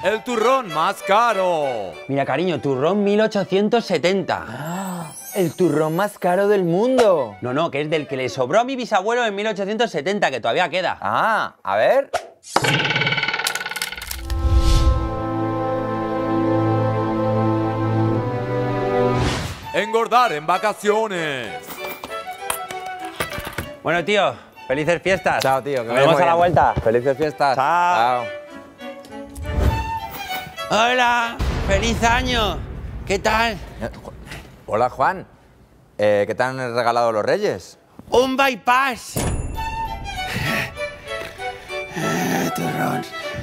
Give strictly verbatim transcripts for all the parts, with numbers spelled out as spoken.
El turrón más caro. Mira, cariño, turrón mil ochocientos setenta. ¡Ah! El turrón más caro del mundo. No, no, que es del que le sobró a mi bisabuelo en mil ochocientos setenta, que todavía queda. Ah, a ver. Engordar en vacaciones. Bueno, tío, felices fiestas. Chao, tío. Que Nos vemos a la vuelta. Felices fiestas. Chao. Chao. Hola, feliz año. ¿Qué tal? Hola, Juan. Eh, ¿Qué te han regalado los Reyes? Un bypass. Turrón.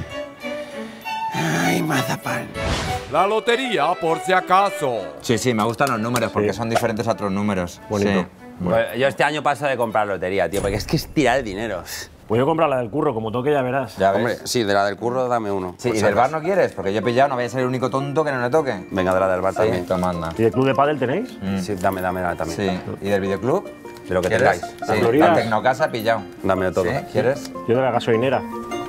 Ay, mazapán. La lotería por si acaso. Sí, sí, me gustan los números porque son diferentes a otros números. Bonito. Sí. Pues yo este año paso de comprar lotería, tío, porque es que es tirar el dinero. Pues yo comprar la del curro, como toque ya verás. Ya ves. Hombre, sí, de la del curro dame uno. Sí, por ¿y si del bar acaso. no quieres? Porque yo he pillado, no voy a ser el único tonto que no le toque. Venga, de la del bar Sí, también. toma, anda. ¿Y de club de pádel tenéis? Sí, dame, dame la también. Sí. ¿Y del videoclub? De lo que ¿Quieres? tengáis. Sí, Floridas. la Tecnocasa he pillado. Dame de todo. ¿Sí? ¿Quieres? Yo de la gasolinera.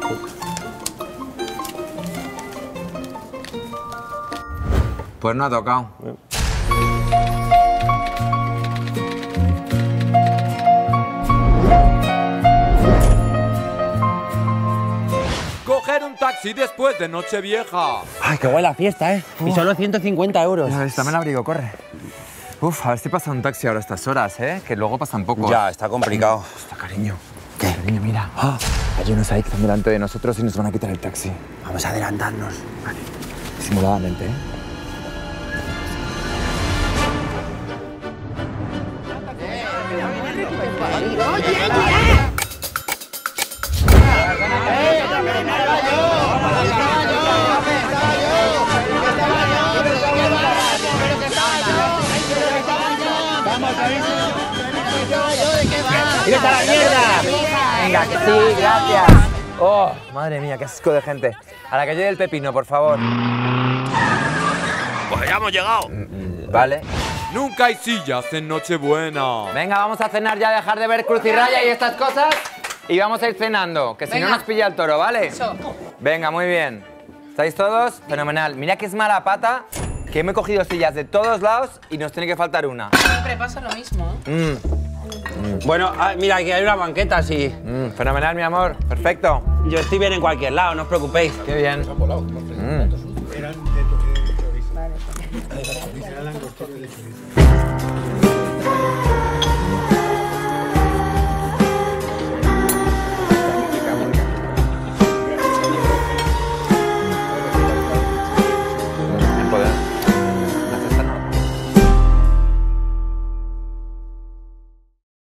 Pues no ha tocado. Coger un taxi después de Nochevieja. Ay, qué buena fiesta, ¿eh? Y solo ciento cincuenta euros. Ya ves, dame el abrigo, corre. Uf, a ver si pasa un taxi ahora a estas horas, ¿eh? Que luego pasan poco. Ya, está complicado. Hostia, cariño. ¿Qué? Cariño, mira. Ah, hay unos ahí que están delante de nosotros y nos van a quitar el taxi. Vamos a adelantarnos. Disimuladamente, ¿eh? ¡Vete a la mierda! Venga, que sí, gracias. Oh, madre mía, qué asco de gente. A la calle del Pepino, por favor. Pues ya hemos llegado. Vale. Nunca hay sillas en Nochebuena. Venga, vamos a cenar ya, dejar de ver Cruz y Raya y estas cosas. Y vamos a ir cenando, que si no nos pilla el toro, ¿vale? Eso. Venga, muy bien. ¿Estáis todos? Fenomenal. Mira que es mala pata, que me he cogido sillas de todos lados y nos tiene que faltar una. Siempre pasa lo mismo. Mm, Bueno, ah, mira, aquí hay una banqueta, sí. mm, fenomenal, mi amor. Perfecto. Yo estoy bien en cualquier lado, no os preocupéis. Qué bien. Mm. Vale.